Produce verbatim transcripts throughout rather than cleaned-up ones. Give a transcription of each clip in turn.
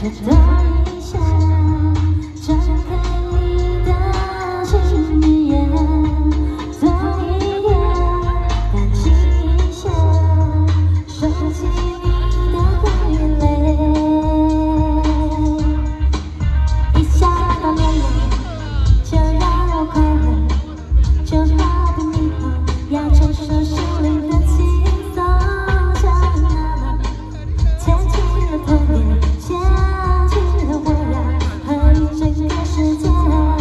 多一下，张开你的心眼，多一点，感情一下，收起你的傀儡。一想到恋爱，就让我快乐，就好比你后要承受心灵的轻松，像那么牵起了痛点，牵起了我要和你整个世界。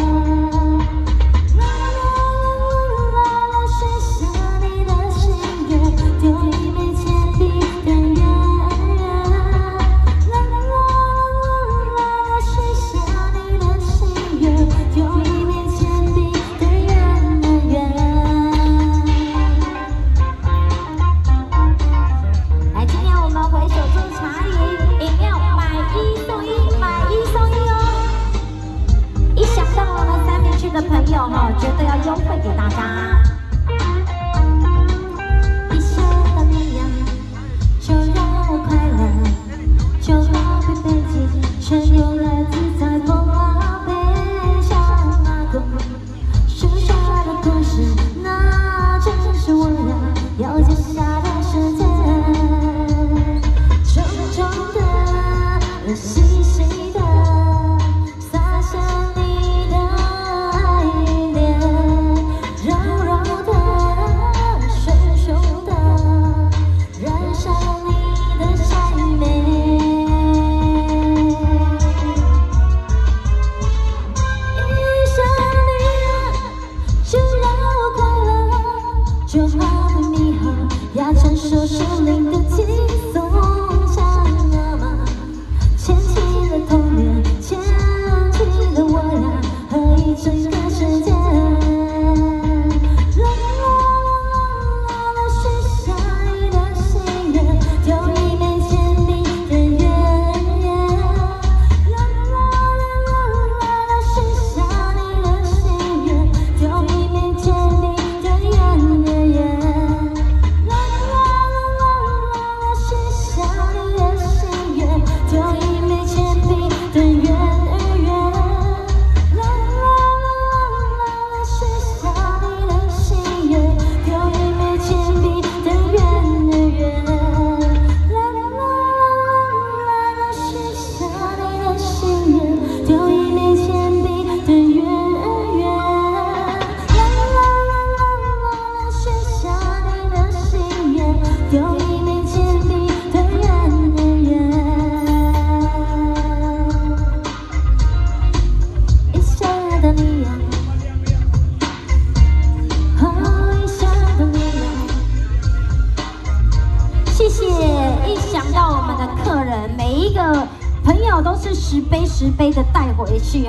啦啦啦啦，许下你的心愿，丢一枚铅笔的圆圆。啦啦啦啦，许下你的心愿，丢一枚铅笔的圆圆。来，今天我们回首做茶饮，饮料买一送一，买一送一哦！一想到我们三明区的朋友哈，绝对要优惠给大家。一想到你呀，就让我快乐，就好比北极春有来自在风浪悲伤那朵盛夏的故事，那正是我要要接下的世界。重重的，细细的，洒下你的爱恋，柔柔的，熊熊的，燃烧你的善美。一想你呀，就让我快乐，就好比猕猴要承受生命的轻松，像那么牵起了童年，牵起了我呀和一整个世界。啦啦啦啦，许下你的心愿，丢一枚铅笔的圆圆。啦啦啦啦，许下你的心愿，丢一枚铅笔的圆圆。啦啦啦啦，许下你的心愿，丢一枚铅笔的圆圆。啦啦啦啦，许下你的心愿，丢一枚铅笔的圆圆。啦啦啦啦，许下你的心愿，丢一枚铅笔的圆圆。啦啦啦啦，许下你的心愿，丢一枚铅笔的圆圆。一想到你呀，哦，一想到你呀，谢谢！一想到我们的客人，每一个朋友都是十杯十杯的带回去。